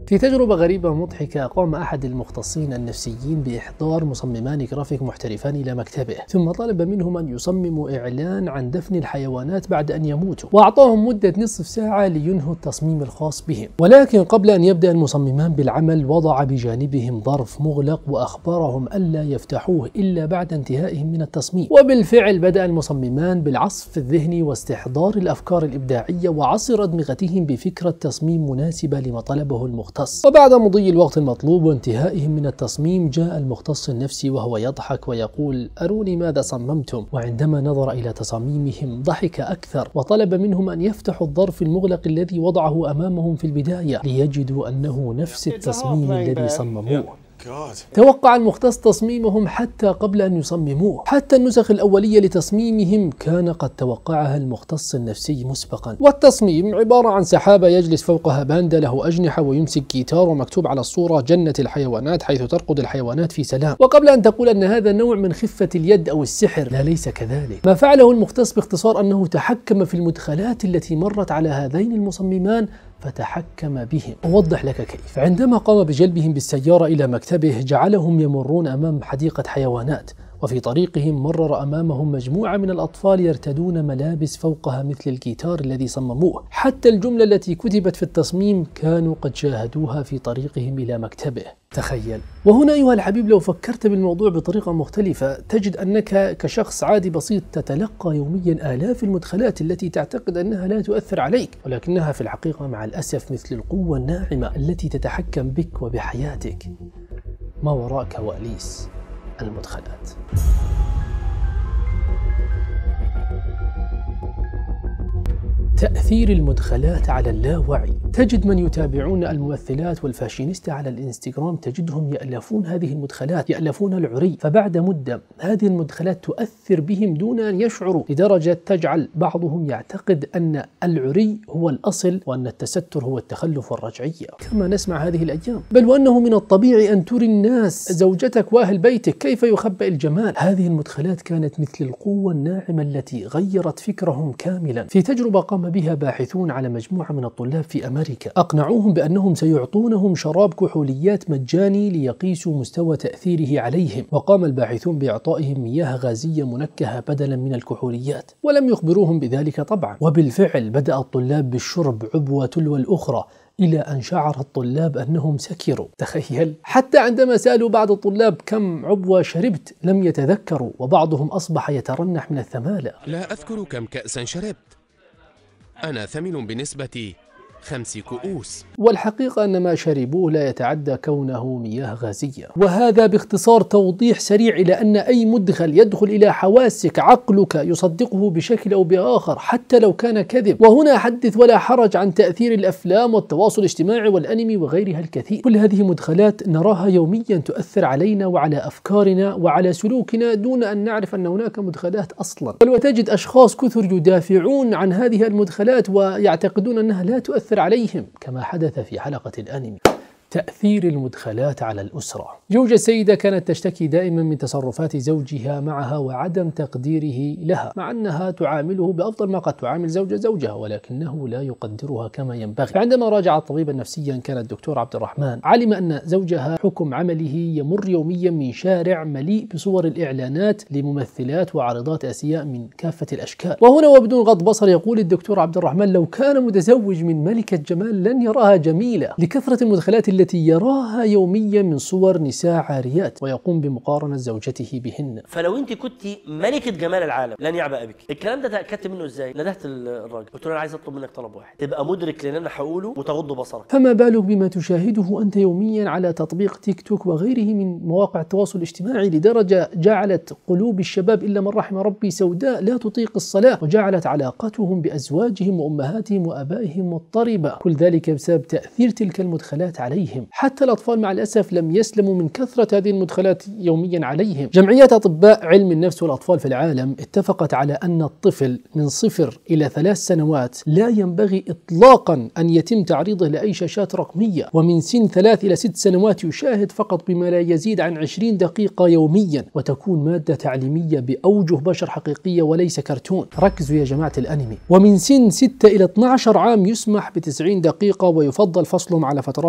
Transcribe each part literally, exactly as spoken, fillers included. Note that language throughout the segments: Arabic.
في تجربة غريبة مضحكة قام أحد المختصين النفسيين بإحضار مصممان جرافيك محترفان إلى مكتبه، ثم طلب منهم أن يصمموا إعلان عن دفن الحيوانات بعد أن يموتوا، وأعطاهم مدة نصف ساعة لينهوا التصميم الخاص بهم. ولكن قبل أن يبدأ المصممان بالعمل وضع بجانبهم ظرف مغلق وأخبرهم ألا يفتحوه إلا بعد انتهائهم من التصميم. وبالفعل بدأ المصممان بالعصف الذهني واستحضار الأفكار الإبداعية وعصر أدمغتهم بفكرة تصميم مناسبة لما طلبه المختص. وبعد مضي الوقت المطلوب وانتهائهم من التصميم جاء المختص النفسي وهو يضحك ويقول: أروني ماذا صممتم. وعندما نظر إلى تصاميمهم ضحك أكثر وطلب منهم أن يفتحوا الظرف المغلق الذي وضعه أمامهم في البداية ليجدوا أنه نفس التصميم الذي صمموه. توقع المختص تصميمهم حتى قبل أن يصمموه، حتى النسخ الأولية لتصميمهم كان قد توقعها المختص النفسي مسبقا. والتصميم عبارة عن سحابة يجلس فوقها باندا له أجنحة ويمسك جيتار ومكتوب على الصورة جنة الحيوانات حيث ترقد الحيوانات في سلام. وقبل أن تقول أن هذا نوع من خفة اليد أو السحر، لا ليس كذلك. ما فعله المختص باختصار أنه تحكم في المدخلات التي مرت على هذين المصممان فتحكم بهم. أوضح لك كيف. عندما قام بجلبهم بالسيارة إلى مكتبه جعلهم يمرون أمام حديقة حيوانات، وفي طريقهم مرر أمامهم مجموعة من الأطفال يرتدون ملابس فوقها مثل الجيتار الذي صمموه. حتى الجملة التي كتبت في التصميم كانوا قد شاهدوها في طريقهم إلى مكتبه. تخيل. وهنا أيها الحبيب لو فكرت بالموضوع بطريقة مختلفة تجد أنك كشخص عادي بسيط تتلقى يوميا آلاف المدخلات التي تعتقد أنها لا تؤثر عليك، ولكنها في الحقيقة مع الأسف مثل القوة الناعمة التي تتحكم بك وبحياتك. ما وراء كواليس المدخلات. تأثير المدخلات على اللاوعي. تجد من يتابعون الممثلات والفاشينيستا على الانستغرام تجدهم يألفون هذه المدخلات، يألفون العري، فبعد مدة هذه المدخلات تؤثر بهم دون أن يشعروا، لدرجة تجعل بعضهم يعتقد أن العري هو الأصل وأن التستر هو التخلف والرجعية كما نسمع هذه الأيام. بل وأنه من الطبيعي أن تري الناس زوجتك وأهل بيتك كيف يخبأ الجمال. هذه المدخلات كانت مثل القوة الناعمة التي غيرت فكرهم كاملا. في تجربة قام بها باحثون على مجموعة من الطلاب في أمريكا، أقنعوهم بأنهم سيعطونهم شراب كحوليات مجاني ليقيسوا مستوى تأثيره عليهم، وقام الباحثون بإعطائهم مياه غازية منكهة بدلا من الكحوليات، ولم يخبروهم بذلك طبعا. وبالفعل بدأ الطلاب بالشرب عبوة تلو الأخرى إلى أن شعر الطلاب أنهم سكروا. تخيل. حتى عندما سألوا بعض الطلاب كم عبوة شربت لم يتذكروا، وبعضهم أصبح يترنح من الثمالة. لا أذكر كم كأسا شربت، أنا ثمن بنسبة خمس كؤوس. والحقيقة أن ما شربوه لا يتعدى كونه مياه غازية. وهذا باختصار توضيح سريع إلى أن أي مدخل يدخل إلى حواسك عقلك يصدقه بشكل أو بآخر حتى لو كان كذب. وهنا حدث ولا حرج عن تأثير الأفلام والتواصل الاجتماعي والأنمي وغيرها الكثير. كل هذه مدخلات نراها يوميا تؤثر علينا وعلى أفكارنا وعلى سلوكنا دون أن نعرف أن هناك مدخلات أصلا. بل وتجد أشخاص كثر يدافعون عن هذه المدخلات ويعتقدون أنها لا تؤثر عليهم كما حدث في حلقة الأنمي. تأثير المدخلات على الأسرة. زوجة سيدة كانت تشتكي دائما من تصرفات زوجها معها وعدم تقديره لها، مع أنها تعامله بأفضل ما قد تعامل زوجة زوجها، ولكنه لا يقدرها كما ينبغي. فعندما راجعت طبيبا نفسيا كان الدكتور عبد الرحمن علم أن زوجها حكم عمله يمر يوميا من شارع مليء بصور الإعلانات لممثلات وعارضات أزياء من كافة الأشكال. وهنا وبدون غض بصر يقول الدكتور عبد الرحمن لو كان متزوج من ملكة جمال لن يراها جميلة لكثرة المدخلات التي يراها يوميا من صور نساء عاريات، ويقوم بمقارنة زوجته بهن. فلو انت كنت ملكة جمال العالم لن يعبأ بك. الكلام ده تأكدت منه ازاي؟ ندهت الراجل قلت له انا عايز اطلب منك طلب واحد، تبقى مدرك لان انا هقوله وتغض بصرك. فما بالك بما تشاهده انت يوميا على تطبيق تيك توك وغيره من مواقع التواصل الاجتماعي، لدرجة جعلت قلوب الشباب الا من رحم ربي سوداء لا تطيق الصلاة، وجعلت علاقتهم بأزواجهم وأمهاتهم وآبائهم مضطربة. كل ذلك بسبب تأثير تلك المدخلات عليهم. حتى الأطفال مع الأسف لم يسلموا من كثرة هذه المدخلات يوميا عليهم. جمعيات أطباء علم النفس والأطفال في العالم اتفقت على أن الطفل من صفر إلى ثلاث سنوات لا ينبغي إطلاقا أن يتم تعريضه لأي شاشات رقمية، ومن سن ثلاث إلى ست سنوات يشاهد فقط بما لا يزيد عن عشرين دقيقة يوميا، وتكون مادة تعليمية بأوجه بشر حقيقية وليس كرتون. ركزوا يا جماعة الأنمي. ومن سن ستة إلى اثني عشر عام يسمح بتسعين دقيقة، ويفضل فصلهم على فترات متفرقة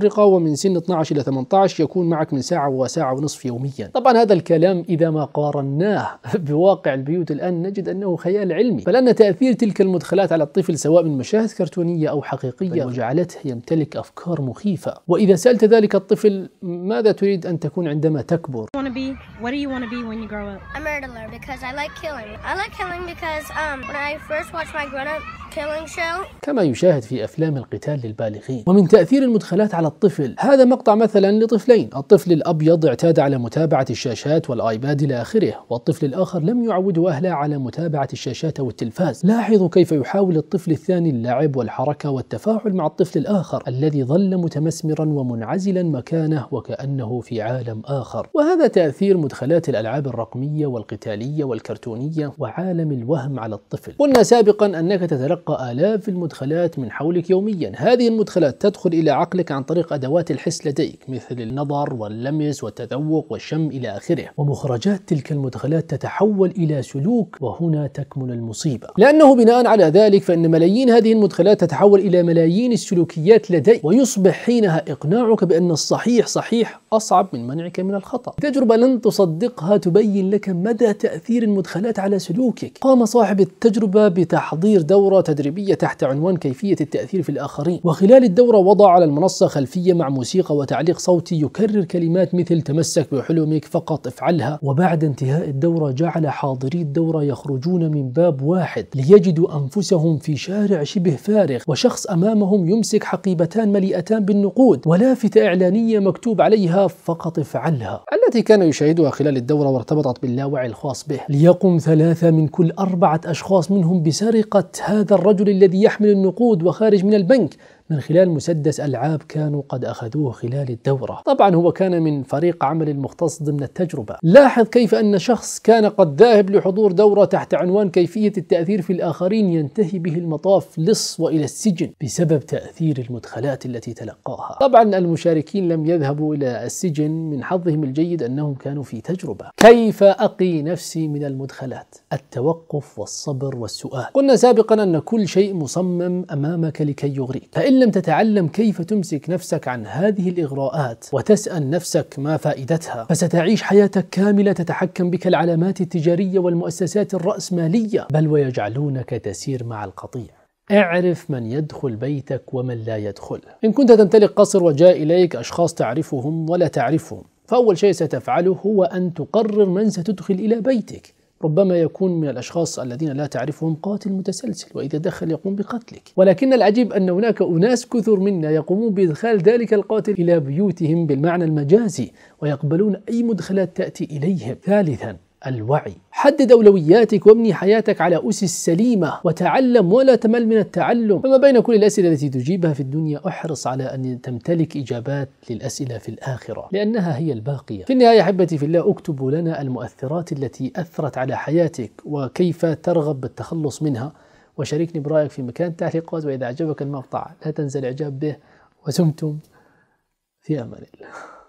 متفرقة، ومن سن اثني عشر إلى ثمانية عشر يكون معك من ساعة وساعة ونصف يوميا. طبعا هذا الكلام إذا ما قارناه بواقع البيوت الآن نجد أنه خيال علمي، فلأن تأثير تلك المدخلات على الطفل سواء من مشاهد كرتونية أو حقيقية وجعلته يمتلك أفكار مخيفة. وإذا سألت ذلك الطفل ماذا تريد أن تكون عندما تكبر؟ What do you want to be when you grow up? A murderer because I like killing. I like killing because um when I first watched my grown-up killing show. كما يشاهد في أفلام القتال للبالغين. ومن تأثير المدخلات على الطفل هذا مقطع مثلا لطفلين، الطفل الأبيض اعتاد على متابعة الشاشات والآيباد إلى آخره، والطفل الآخر لم يعوده أهله على متابعة الشاشات أو التلفاز. لاحظوا كيف يحاول الطفل الثاني اللعب والحركة والتفاعل مع الطفل الآخر الذي ظل متمسمرا ومنعزلا مكانه وكأنه في عالم آخر. وهذا تأثير مدخلات الألعاب الرقمية والقتالية والكرتونية وعالم الوهم على الطفل. قلنا سابقا أنك تتلقى آلاف المدخلات من حولك يوميا، هذه المدخلات تدخل إلى عقلك عن طريق أدوات الحس لديك مثل النظر واللمس والتذوق والشم إلى آخره، ومخرجات تلك المدخلات تتحول إلى سلوك، وهنا تكمن المصيبة، لأنه بناء على ذلك فإن ملايين هذه المدخلات تتحول إلى ملايين السلوكيات لديك، ويصبح حينها إقناعك بأن الصحيح صحيح أصعب من منعك من الخطأ. تجربة لن تصدقها تبين لك مدى تأثير المدخلات على سلوكك. قام صاحب التجربة بتحضير دورة تدريبية تحت عنوان كيفية التأثير في الآخرين، وخلال الدورة وضع على المنصة خلفية مع موسيقى وتعليق صوتي يكرر كلمات مثل تمسك بحلمك، فقط افعلها. وبعد انتهاء الدورة جعل حاضري الدورة يخرجون من باب واحد ليجدوا أنفسهم في شارع شبه فارغ، وشخص أمامهم يمسك حقيبتان مليئتان بالنقود ولافتة إعلانية مكتوب عليها فقط افعلها، التي كان يشاهدها خلال الدورة وارتبطت باللاوعي الخاص به. ليقم ثلاثة من كل أربعة أشخاص منهم بسرقة هذا الرجل الذي يحمل النقود وخارج من البنك من خلال مسدس ألعاب كانوا قد أخذوه خلال الدورة. طبعا هو كان من فريق عمل المختص ضمن التجربة. لاحظ كيف أن شخص كان قد ذاهب لحضور دورة تحت عنوان كيفية التأثير في الآخرين ينتهي به المطاف لص وإلى السجن بسبب تأثير المدخلات التي تلقاها. طبعا المشاركين لم يذهبوا إلى السجن، من حظهم الجيد أنهم كانوا في تجربة. كيف أقي نفسي من المدخلات؟ التوقف والصبر والسؤال. قلنا سابقا أن كل شيء مصمم أمامك لكي يغريك، فإن لم تتعلم كيف تمسك نفسك عن هذه الإغراءات وتسأل نفسك ما فائدتها فستعيش حياتك كاملة تتحكم بك العلامات التجارية والمؤسسات الرأسمالية، بل ويجعلونك تسير مع القطيع. اعرف من يدخل بيتك ومن لا يدخل. إن كنت تمتلك قصر وجاء إليك أشخاص تعرفهم ولا تعرفهم، فأول شيء ستفعله هو أن تقرر من ستدخل إلى بيتك. ربما يكون من الأشخاص الذين لا تعرفهم قاتل متسلسل، وإذا دخل يقوم بقتلك. ولكن العجيب أن هناك أناس كثر منا يقومون بإدخال ذلك القاتل إلى بيوتهم بالمعنى المجازي، ويقبلون أي مدخلات تأتي إليهم. ثالثا الوعي. حدد أولوياتك وابني حياتك على أسس سليمة، وتعلم ولا تمل من التعلم. فما بين كل الأسئلة التي تجيبها في الدنيا احرص على أن تمتلك إجابات للأسئلة في الآخرة، لأنها هي الباقية. في النهاية أحبتي في الله، اكتبوا لنا المؤثرات التي أثرت على حياتك وكيف ترغب بالتخلص منها، وشاركني برأيك في مكان التعليقات. وإذا أعجبك المقطع لا تنسى الإعجاب به، وسمتم في أمان الله.